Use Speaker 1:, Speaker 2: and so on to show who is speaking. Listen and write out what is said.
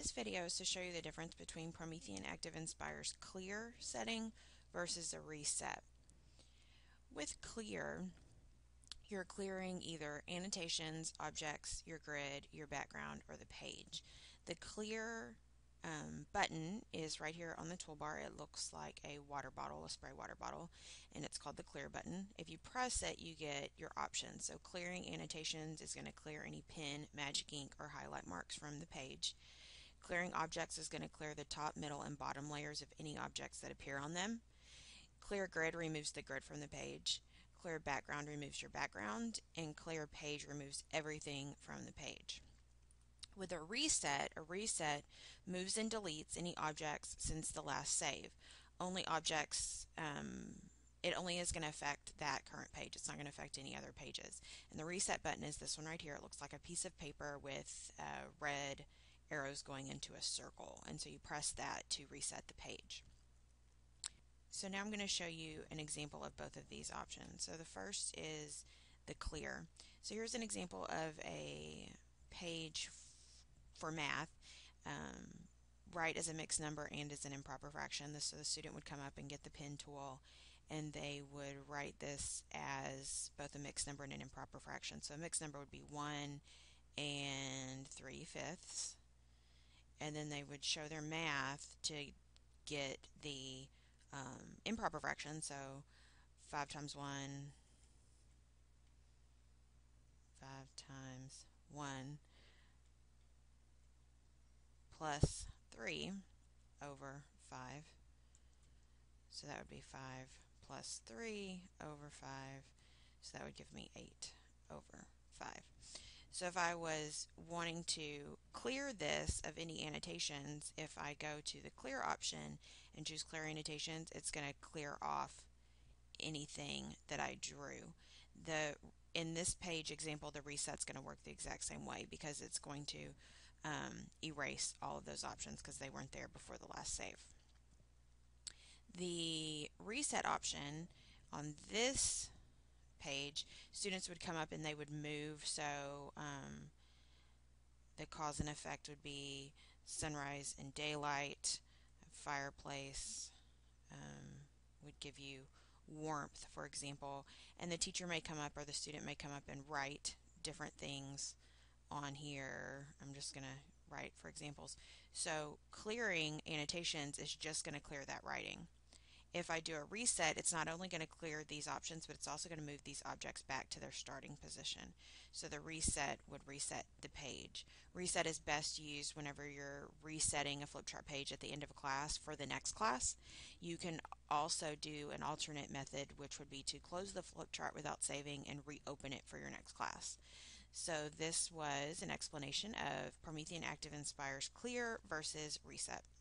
Speaker 1: This video is to show you the difference between Promethean ActivInspire's Clear setting versus a reset. With Clear, you're clearing either annotations, objects, your grid, your background, or the page. The Clear button is right here on the toolbar. It looks like a water bottle, a spray water bottle, and it's called the Clear button. If you press it, you get your options. So clearing annotations is going to clear any pen, magic ink, or highlight marks from the page. Clearing objects is going to clear the top, middle, and bottom layers of any objects that appear on them. Clear grid removes the grid from the page. Clear background removes your background, and clear page removes everything from the page. With a reset moves and deletes any objects since the last save. Only objects, it only is going to affect that current page. It's not going to affect any other pages. And the reset button is this one right here. It looks like a piece of paper with red arrows going into a circle. And so you press that to reset the page. So now I'm going to show you an example of both of these options. So the first is the clear. So here's an example of a page for math. Write as a mixed number and as an improper fraction. So the student would come up and get the pen tool and they would write this as both a mixed number and an improper fraction. So a mixed number would be 1 and 3/5. And then they would show their math to get the improper fraction. So 5 times 1, 5 times 1 plus 3 over 5. So that would be 5 plus 3 over 5. So that would give me 8 over 5. So if I was wanting to clear this of any annotations, if I go to the clear option and choose clear annotations, it's going to clear off anything that I drew. In this page example, the reset's going to work the exact same way because it's going to erase all of those options because they weren't there before the last save. The reset option on this page, students would come up and they would move. So the cause and effect would be sunrise and daylight. Fireplace would give you warmth, for example, and the teacher may come up or the student may come up and write different things on here. I'm just going to write for examples. So clearing annotations is just going to clear that writing. If I do a reset, it's not only going to clear these options, but it's also going to move these objects back to their starting position. So the reset would reset the page. Reset is best used whenever you're resetting a flip chart page at the end of a class for the next class. You can also do an alternate method, which would be to close the flip chart without saving and reopen it for your next class. So this was an explanation of Promethean ActivInspire's Clear versus Reset.